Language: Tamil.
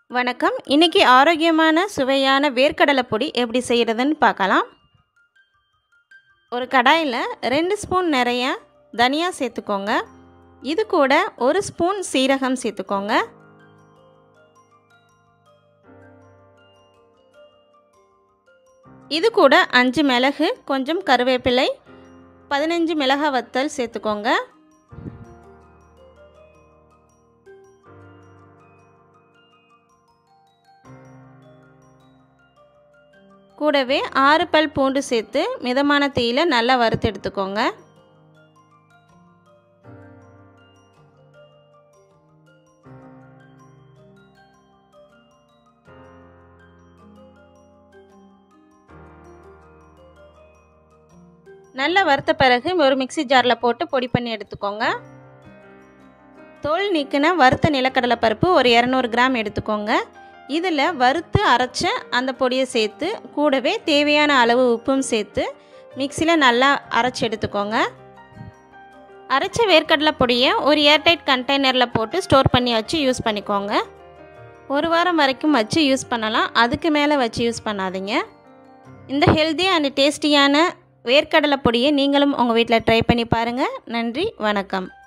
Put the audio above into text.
வணக்கம். இன்னைக்கு ஆரோக்கியமான சுவையான வேர்க்கடலை பொடி எப்படி செய்கிறதுன்னு பார்க்கலாம். ஒரு கடாயில் 2 ஸ்பூன் நிறைய தனியா சேர்த்துக்கோங்க. இது கூட 1 ஸ்பூன் சீரகம் சேர்த்துக்கோங்க. இது கூட 5 மிளகு, கொஞ்சம் கருவேப்பிலை, 15 மிளகாய் வத்தல் சேர்த்துக்கோங்க. கூடவே 6 பல் பூண்டு சேர்த்து மிதமான தீயில நல்லா வறுத்து எடுத்துக்கோங்க. நல்லா வறுத்த பிறகு ஒரு மிக்ஸி ஜாரில் போட்டு பொடி பண்ணி எடுத்துக்கோங்க. தோல் நீக்கின வறுத்த நிலக்கடலை பருப்பு ஒரு 200 கிராம் எடுத்துக்கோங்க. இதில் வறுத்து அரைச்ச அந்த பொடியை சேர்த்து கூடவே தேவையான அளவு உப்பும் சேர்த்து மிக்சியில் நல்லா அரைச்சி எடுத்துக்கோங்க. அரைச்ச வேர்க்கடலை பொடியை ஒரு ஏர்டைட் கண்டெய்னரில் போட்டு ஸ்டோர் பண்ணி வச்சு யூஸ் பண்ணிக்கோங்க. 1 வாரம் வரைக்கும் வச்சு யூஸ் பண்ணலாம். அதுக்கு மேலே வச்சு யூஸ் பண்ணாதீங்க. இந்த ஹெல்தி அண்ட் டேஸ்டியான வேர்க்கடலை பொடியை நீங்களும் உங்கள் வீட்டில் ட்ரை பண்ணி பாருங்கள். நன்றி, வணக்கம்.